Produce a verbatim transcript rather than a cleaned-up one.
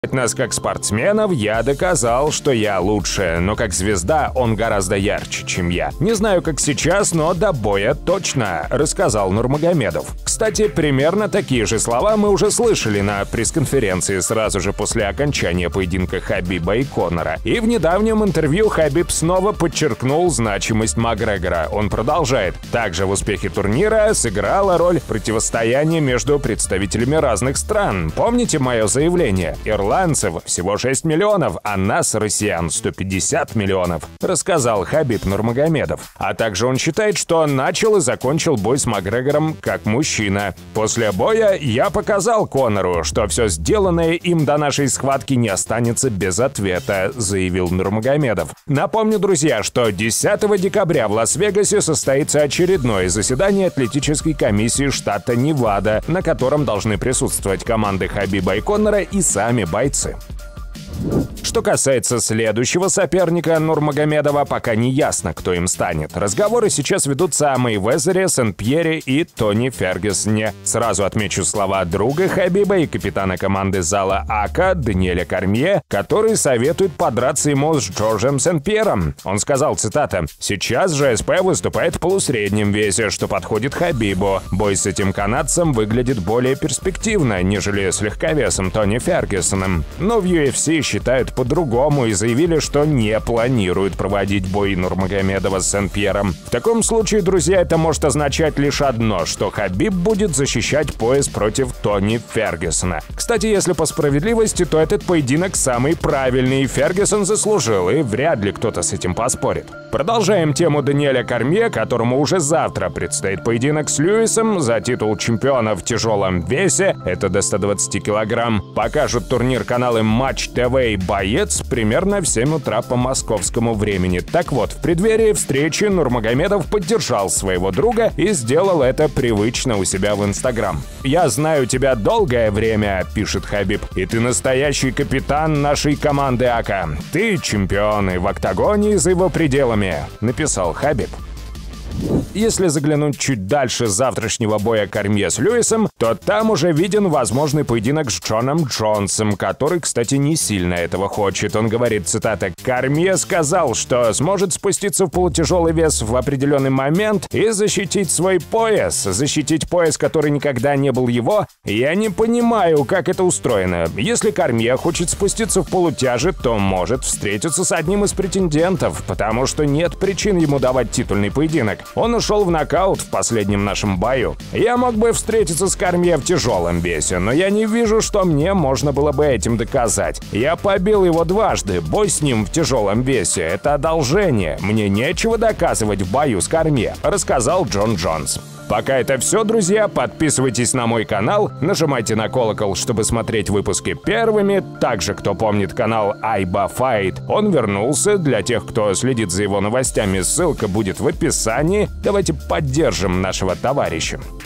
нас как спортсменов, я доказал, что я лучше, но как звезда он гораздо ярче, чем я. Не знаю, как сейчас, но до боя точно, рассказал Нурмагомедов. Кстати, примерно такие же слова мы уже слышали на пресс-конференции сразу же после окончания поединка Хабиба и Конора. И в недавнем интервью Хабиб снова подчеркнул значимость Макгрегора. Он продолжает. Также в успехе турнира сыграла роль противостояние между представителями разных стран. Помните мое заявление? Ирландцев всего шесть миллионов, а нас, россиян, сто пятьдесят миллионов, рассказал Хабиб Нурмагомедов. А также он считает, что начал и закончил бой с Макгрегором как мужчина. После боя я показал Конору, что все сделанное им до нашей схватки не останется без ответа, заявил Нурмагомедов. Напомню, друзья, что десятого декабря в Лас-Вегасе состоится очередное заседание атлетической комиссии штата Невада, на котором должны присутствовать команды Хабиба и Конора и сами бойцы. Что касается следующего соперника Нурмагомедова, пока не ясно, кто им станет. Разговоры сейчас ведутся о Мейвезере, Сен-Пьере и Тони Фергюсоне. Сразу отмечу слова друга Хабиба и капитана команды зала АКА Даниэля Кормье, который советует подраться ему с Джорджем Сен-Пьером. Он сказал, цитата, «Сейчас ЖСП выступает в полусреднем весе, что подходит Хабибу. Бой с этим канадцем выглядит более перспективно, нежели с легковесом Тони Фергюсоном. Но в ю эф си считают по-другому и заявили, что не планируют проводить бой Нурмагомедова с Сен-Пьером. В таком случае, друзья, это может означать лишь одно, что Хабиб будет защищать пояс против Тони Фергюсона. Кстати, если по справедливости, то этот поединок самый правильный, Фергюсон заслужил, и вряд ли кто-то с этим поспорит. Продолжаем тему Даниэля Кормье, которому уже завтра предстоит поединок с Льюисом за титул чемпиона в тяжелом весе, это до ста двадцати килограмм. Покажут турнир каналы Матч ТВ и Боец примерно в семь утра по московскому времени. Так вот, в преддверии встречи Нурмагомедов поддержал своего друга и сделал это привычно у себя в Инстаграм. «Я знаю тебя долгое время», — пишет Хабиб, — «и ты настоящий капитан нашей команды АКА. Ты чемпион и в октагоне и за его пределами», — написал Хабиб. Если заглянуть чуть дальше завтрашнего боя Кормье с Льюисом, то там уже виден возможный поединок с Джоном Джонсом, который, кстати, не сильно этого хочет. Он говорит, цитата, «Кормье сказал, что сможет спуститься в полутяжелый вес в определенный момент и защитить свой пояс. Защитить пояс, который никогда не был его. Я не понимаю, как это устроено. Если Кормье хочет спуститься в полутяжи, то может встретиться с одним из претендентов, потому что нет причин ему давать титульный поединок. Он ушел в нокаут в последнем нашем бою. Я мог бы встретиться с Кормье в тяжелом весе, но я не вижу, что мне можно было бы этим доказать. Я побил его дважды, бой с ним в тяжелом весе — это одолжение. Мне нечего доказывать в бою с Кормье», — рассказал Джон Джонс. Пока это все, друзья. Подписывайтесь на мой канал, нажимайте на колокол, чтобы смотреть выпуски первыми. Также, кто помнит канал Айба Fight, он вернулся. Для тех, кто следит за его новостями, ссылка будет в описании. Давайте поддержим нашего товарища.